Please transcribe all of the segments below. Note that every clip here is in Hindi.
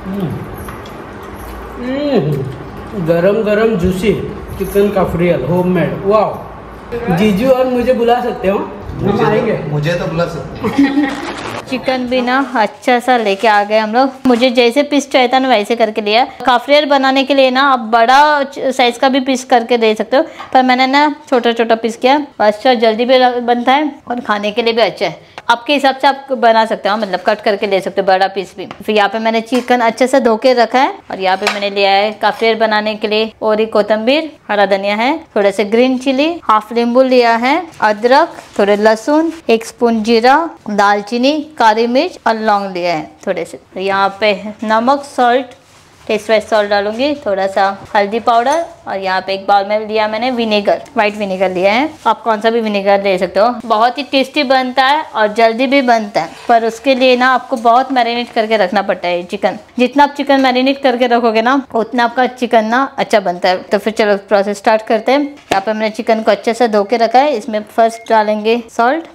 गरम गरम जूसी चिकन काफरियल होममेड। वाह, जीजू और मुझे बुला सकते हो, हम आएंगे। मुझे तो बुला सकते। चिकन भी ना अच्छा सा लेके आ गए हम लोग। मुझे जैसे पीस चाहिए था ना वैसे करके लिया। काफरियल बनाने के लिए ना आप बड़ा साइज का भी पीस करके दे सकते हो, पर मैंने ना छोटा छोटा पीस किया। अच्छा जल्दी भी बनता है और खाने के लिए भी अच्छा है। आपके हिसाब से आप बना सकते हो, मतलब कट करके ले सकते हो बड़ा पीस भी। फिर यहाँ पे मैंने चिकन अच्छे से धो के रखा है और यहाँ पे मैंने लिया है काफरियल बनाने के लिए और एक कोतंबीर, हरा धनिया है, थोड़े से ग्रीन चिली, हाफ नींबू लिया है, अदरक, थोड़े लहसुन, 1 स्पून जीरा, दालचीनी, काली मिर्च और लौंग लिया है थोड़े से। यहाँ पे नमक, सॉल्ट, टेस्ट वाइज सॉल्ट डालूंगी, थोड़ा सा हल्दी पाउडर और यहाँ पे एक बाउल में लिया मैंने विनेगर, व्हाइट विनेगर लिया है। आप कौन सा भी विनेगर ले सकते हो। बहुत ही टेस्टी बनता है और जल्दी भी बनता है, पर उसके लिए ना आपको बहुत मैरिनेट करके रखना पड़ता है चिकन। जितना आप चिकन मैरिनेट करके रखोगे ना उतना आपका चिकन ना अच्छा बनता है। तो फिर चलो प्रोसेस स्टार्ट करते हैं। यहाँ पे मैंने चिकन को अच्छे से धो के रखा है। इसमें फर्स्ट डालेंगे सॉल्ट,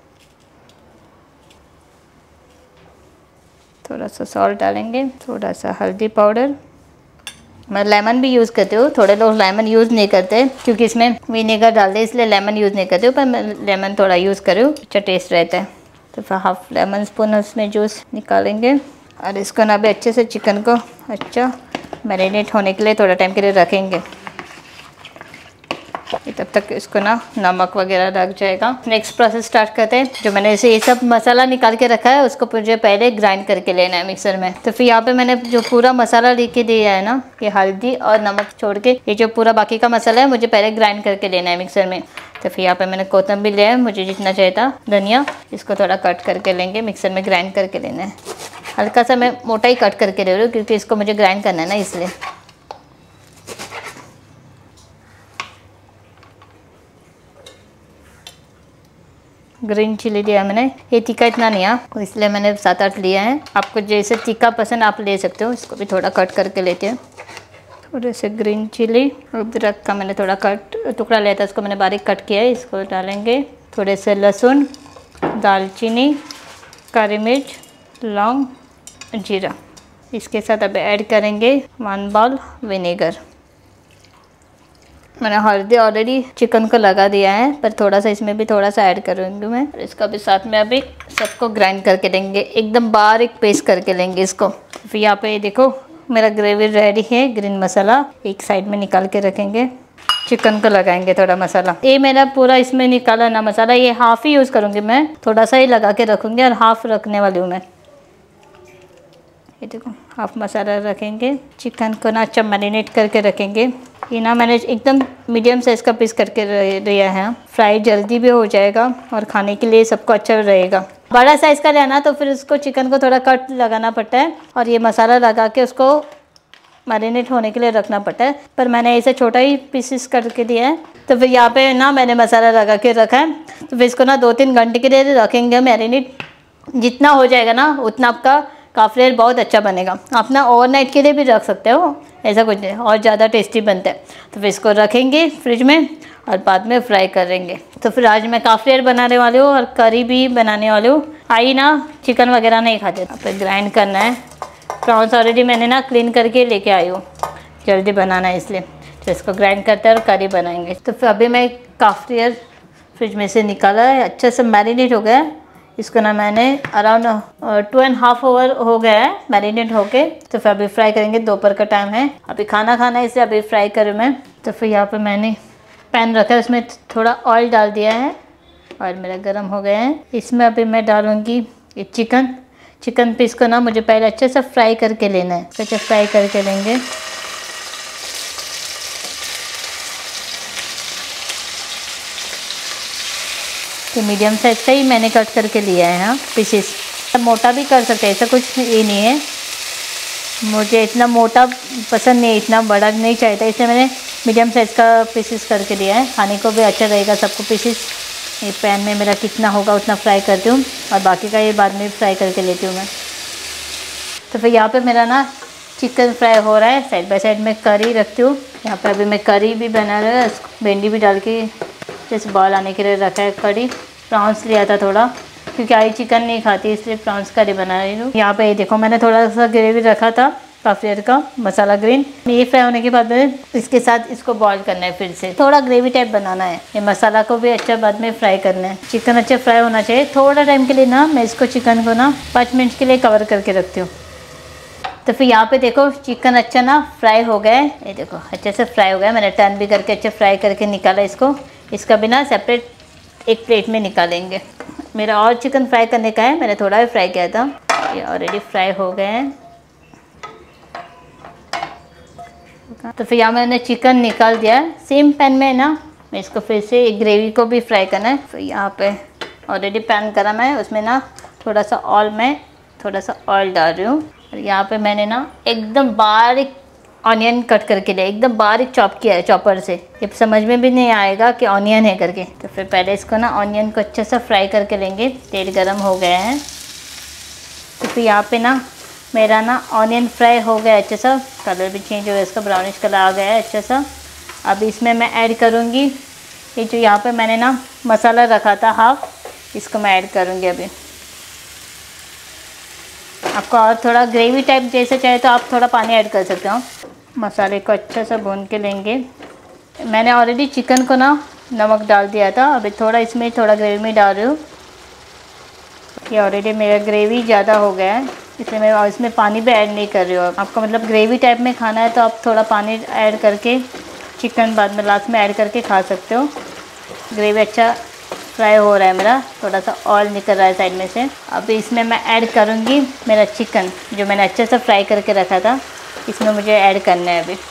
थोड़ा सा सॉल्ट डालेंगे, थोड़ा सा हल्दी पाउडर। मैं लेमन भी यूज़ करती हूँ, थोड़े लोग लेमन यूज़ नहीं करते क्योंकि इसमें विनेगर डालते हैं, इसलिए लेमन यूज़ नहीं करती हूँ, पर मैं लेमन थोड़ा यूज़ करूँ, अच्छा टेस्ट रहता है। तो फिर हाफ लेमन स्पून उसमें जूस निकालेंगे और इसको ना भी अच्छे से चिकन को अच्छा मैरिनेट होने के लिए थोड़ा टाइम के लिए रखेंगे। तब तक इसको ना नमक वगैरह लग जाएगा। नेक्स्ट प्रोसेस स्टार्ट करते हैं। जो मैंने इसे ये सब मसाला निकाल के रखा है उसको मुझे पहले ग्राइंड करके लेना है मिक्सर में। तो फिर यहाँ पे मैंने जो पूरा मसाला लेके दिया है ना, ये हल्दी और नमक छोड़ के ये जो पूरा बाकी का मसाला है मुझे पहले ग्राइंड करके लेना है मिक्सर में। तो फिर यहाँ पे मैंने कोतंबीर लिया है, मुझे जितना चाहिए था, धनिया, इसको थोड़ा कट करके लेंगे, मिक्सर में ग्राइंड करके लेना है। हल्का सा मैं मोटा ही कट करके ले रही हूँ क्योंकि इसको मुझे ग्राइंड करना है ना, इसलिए। ग्रीन चिली लिया मैंने, ये तीखा इतना नहीं है इसलिए मैंने 7-8 लिया है। आपको जैसे तीखा पसंद आप ले सकते हो। इसको भी थोड़ा कट करके लेते हैं। थोड़े से ग्रीन चिली, अदरक का मैंने थोड़ा टुकड़ा लिया था, उसको मैंने बारीक कट किया है, इसको डालेंगे। थोड़े से लहसुन, दालचीनी, काली मिर्च, लौंग, जीरा। इसके साथ अब ऐड करेंगे 1 बाउल विनेगर। मैंने हल्दी ऑलरेडी चिकन को लगा दिया है, पर थोड़ा सा इसमें भी थोड़ा सा ऐड करूँगी मैं। इसका भी साथ में अभी सबको ग्राइंड करके लेंगे, एकदम बारीक पेस्ट करके लेंगे इसको। फिर यहाँ पे देखो मेरा ग्रेवी रेडी है। ग्रीन मसाला एक साइड में निकाल के रखेंगे, चिकन को लगाएंगे थोड़ा मसाला। ये मेरा पूरा इसमें निकाला ना मसाला, ये हाफ़ ही यूज़ करूँगी मैं, थोड़ा सा ही लगा के रखूँगी और हाफ़ रखने वाली हूँ मैं। ये देखो हाफ मसाला रखेंगे। चिकन को ना अच्छा मैरिनेट करके रखेंगे। ये ना मैंने एकदम मीडियम साइज़ का पीस करके लिया है, फ्राई जल्दी भी हो जाएगा और खाने के लिए सबको अच्छा रहेगा। बड़ा साइज़ का लेना तो फिर उसको चिकन को थोड़ा कट लगाना पड़ता है और ये मसाला लगा के उसको मैरिनेट होने के लिए रखना पड़ता है, पर मैंने इसे छोटा ही पीसेस करके दिया है। तो फिर यहाँ पे ना मैंने मसाला लगा के रखा है, तो फिर इसको ना 2-3 घंटे के लिए रखेंगे मैरिनेट। जितना हो जाएगा ना उतना आपका काफरियल बहुत अच्छा बनेगा। आप ना ओवरनाइट के लिए भी रख सकते हो, ऐसा कुछ नहीं, और ज़्यादा टेस्टी बनता है। तो फिर इसको रखेंगे फ्रिज में और बाद में फ्राई करेंगे। तो फिर आज मैं काफरियल बनाने वाली हूँ और करी भी बनाने वाली हूँ। आई ना चिकन वगैरह नहीं खाते। अब ग्राइंड करना है। प्रॉन्स ऑलरेडी मैंने ना क्लीन करके लेके आई हूँ, जल्दी बनाना है इसलिए। तो इसको ग्राइंड करते हैं और करी बनाएंगे। तो फिर अभी मैं काफरियल फ्रिज में से निकाला है, अच्छे से मैरिनेट हो गया है। इसको ना मैंने अराउंड 2.5 आवर हो गया है मैरिनेट होके। तो फिर अभी फ्राई करेंगे, दोपहर का टाइम है, अभी खाना है इसलिए अभी फ्राई करूँ मैं। तो फिर यहाँ पे मैंने पैन रखा है, उसमें थोड़ा ऑयल डाल दिया है, ऑयल मेरा गर्म हो गया है। इसमें अभी मैं डालूँगी ये चिकन पीस को ना मुझे पहले अच्छे से फ्राई करके लेना है, अच्छे फ्राई करके लेंगे। तो मीडियम साइज का ही मैंने कट करके लिया है। हाँ पीसेस मोटा भी कर सकते हैं, ऐसा कुछ ये नहीं है। मुझे इतना मोटा पसंद नहीं है, इतना बड़ा नहीं चाहिए था, इसलिए मैंने मीडियम साइज़ का पीसेस करके लिया है। खाने को भी अच्छा रहेगा सबको पीसेस। ये पैन में मेरा कितना होगा उतना फ्राई करती हूँ और बाकी का ये बाद में फ्राई करके लेती हूँ मैं। तो फिर यहाँ पे मेरा ना चिकन फ्राई हो रहा है, साइड बाय साइड में करी रखती हूँ। यहाँ पे अभी मैं करी भी बना रहा है, भिंडी भी डाल के जैसे बॉल आने के लिए रखा है करी। प्रॉन्स लिया था थोड़ा, क्योंकि आई चिकन नहीं खाती इसलिए प्रॉन्स करी बना रही हूँ। यहाँ पे देखो मैंने थोड़ा सा ग्रेवी रखा था काफरियल का मसाला ग्रीन। ये फ्राई होने के बाद इसके साथ इसको बॉईल करना है, फिर से थोड़ा ग्रेवी टाइप बनाना है। ये मसाला को भी अच्छा बाद में फ्राई करना है। चिकन अच्छा फ्राई होना चाहिए। थोड़ा टाइम के लिए ना मैं इसको चिकन को ना 5 मिनट के लिए कवर करके रखती हूँ। तो फिर यहाँ पे देखो चिकन अच्छा ना फ्राई हो गया है। ये देखो अच्छे से फ्राई हो गया है। मैंने टर्न भी करके अच्छे फ्राई करके निकाला इसको। इसका भी ना सेपरेट एक प्लेट में निकालेंगे। मेरा और चिकन फ्राई करने का है, मैंने थोड़ा भी फ्राई किया था। ये ऑलरेडी फ्राई हो गए हैं। तो फिर यहाँ मैंने चिकन निकाल दिया है। सेम पैन में ना मैं इसको फिर से ग्रेवी को भी फ्राई करना है। तो यहाँ पे ऑलरेडी पैन करा मैं, उसमें ना थोड़ा सा ऑयल डाल रही हूँ। और यहाँ पे मैंने ना एकदम बारीक ऑनियन कट करके लिया, एकदम बारीक चॉप किया है चॉपर से। ये समझ में भी नहीं आएगा कि ऑनियन है करके। तो फिर पहले इसको ना ऑनियन को अच्छे से फ्राई करके लेंगे। तेल गरम हो गया है। तो फिर यहाँ पे ना मेरा ना ऑनियन फ्राई हो गया अच्छे सा, कलर भी चेंज हो गया, इसका ब्राउनिश कलर आ गया है अच्छे सा। अब इसमें मैं ऐड करूँगी ये जो यहाँ पे मैंने ना मसाला रखा था हाफ, इसको मैं ऐड करूँगी अभी। आपको और थोड़ा ग्रेवी टाइप जैसे चाहे तो आप थोड़ा पानी ऐड कर सकते हो। मसाले को अच्छा सा भून के लेंगे। मैंने ऑलरेडी चिकन को ना नमक डाल दिया था, अभी थोड़ा इसमें थोड़ा ग्रेवी में डाल रही हूँ। ये ऑलरेडी मेरा ग्रेवी ज़्यादा हो गया है, इसलिए मैं इसमें पानी भी ऐड नहीं कर रही हूँ। आपको मतलब ग्रेवी टाइप में खाना है तो आप थोड़ा पानी ऐड करके चिकन बाद में लास्ट में ऐड करके खा सकते हो। ग्रेवी अच्छा फ्राई हो रहा है मेरा, थोड़ा सा ऑयल निकल रहा है साइड में से। अभी इसमें मैं ऐड करूँगी मेरा चिकन जो मैंने अच्छे से फ्राई करके रखा था, इसमें मुझे ऐड करना है अभी।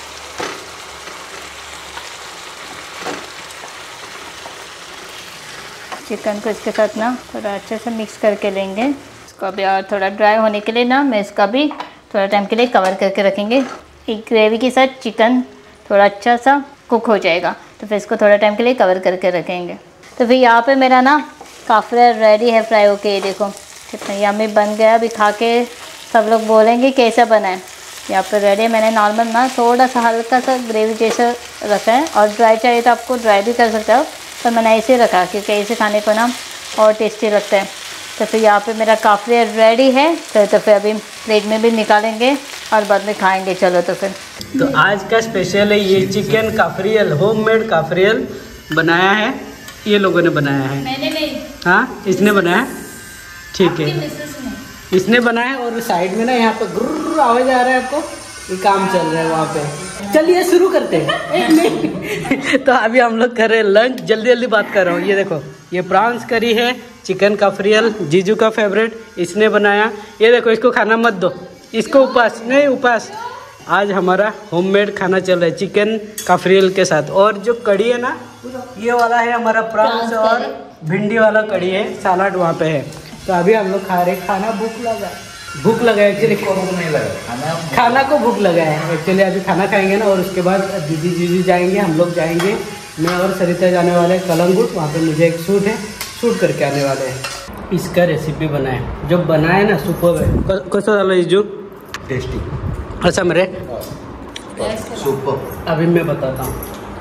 चिकन को इसके साथ ना थोड़ा अच्छे से मिक्स करके लेंगे। इसको अभी और थोड़ा ड्राई होने के लिए ना मैं इसका भी थोड़ा टाइम के लिए कवर करके रखेंगे। एक ग्रेवी के साथ चिकन थोड़ा अच्छा सा कुक हो जाएगा, तो फिर इसको थोड़ा टाइम के लिए कवर करके रखेंगे। तो फिर यहाँ पे मेरा ना काफरियल रेडी है फ्राई होके। ये देखो कितना यम्मी बन गया। अभी खा के सब लोग बोलेंगे कैसा बना है। यहाँ पे रेडी है। मैंने नॉर्मल ना थोड़ा सा हल्का सा ग्रेवी जैसा रखा है, और ड्राई चाहिए तो आपको ड्राई भी कर सकते हो, पर मैंने ऐसे ही रखा क्योंकि ऐसे खाने को ना और टेस्टी लगता है। तो फिर यहाँ पे मेरा काफरियल रेडी है। तो फिर अभी प्लेट में भी निकालेंगे और बाद में खाएंगे। चलो तो फिर तो आज का स्पेशल है ये चिकन काफरियल, होममेड काफरियल बनाया है। ये लोगों ने बनाया है। मैंने नहीं, हाँ इसने बनाया, ठीक है इसने बनाया। और साइड में ना यहाँ पे गुर्र आवाज आ रहा है आपको, ये काम चल रहा है वहाँ पे। चलिए शुरू करते हैं। एक मिनट। तो अभी हम लोग कर रहे हैं लंच। जल्दी जल्दी बात कर रहा हूँ। ये देखो ये प्रॉन्स करी है, चिकन काफरियल जीजू का फेवरेट, इसने बनाया। ये देखो इसको खाना मत दो, इसको उपास नहीं, उपास। आज हमारा होममेड खाना चल रहा है चिकन काफरियल के साथ। और जो कड़ी है ना ये वाला है हमारा प्रॉन्स, और भिंडी वाला कड़ी है, सलाद वहाँ पे है। तो अभी हम लोग खा रहे खाना। भूख लगा एक्चुअली, नहीं लगा खाना को भूख लगा है एक्चुअली। अभी खाना खाएंगे ना, और उसके बाद दीदी जीजू जाएंगे, हम लोग जाएंगे, मैं और सरिता जाने वाले हैं कलंगुट। वहाँ पे मुझे एक शूट है, शूट करके आने वाले हैं। इसका रेसिपी बनाए, जब बनाए ना सुपर है। कैसा डाला जीजू? टेस्टी। अच्छा मेरे सुपर। अभी मैं बताता हूँ।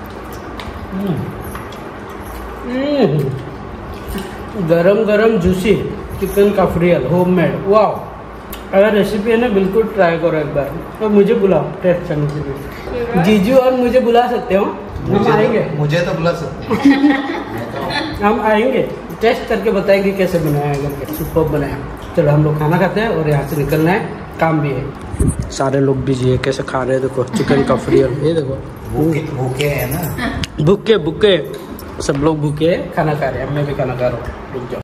गरम गरम जूसी चिकन काफरियल होममेड, वाह। अगर रेसिपी है ना बिल्कुल ट्राई करो एक बार, और मुझे बुलाओ टेस्ट करने के लिए। जीजू और मुझे बुला सकते हो, हम आएंगे। मुझे तो बुला सकते हम आएंगे, टेस्ट करके बताएंगे कैसे बनाया है करके। सुपर बनाया। चलो हम लोग खाना खाते हैं और यहाँ से निकलना है, काम भी है। सारे लोग बिजी है, कैसे खा रहे हैं देखो चिकन काफरियल। ये देखो भूखे हैं ना, भूखे सब लोग भूखे खाना खा रहे हैं। मैं भी खाना खा रहा हूँ। रुक जाओ।